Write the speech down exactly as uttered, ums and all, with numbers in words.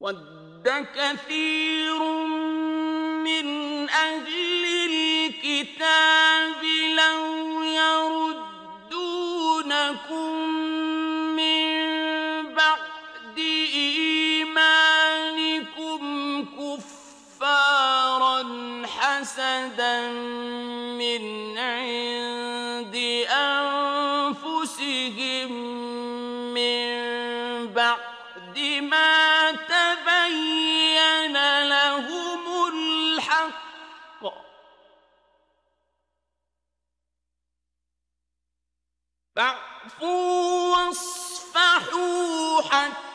وَدَّ كَثِيرٌ مِّنْ أَهْلِ الْكِتَابِ لَوْ يَرُدُّونَكُم مِّن بَعْدِ إِيمَانِكُمْ كُفَّارًا حَسَدًا مِّنْ عِندِ أَنفُسِهِم مِّن بَعْدِ مَا تَبَيَّنَ لَهُمُ الْحَقُّ ۖ فَاعْفُوا وَاصْفَحُوا حَتَّىٰ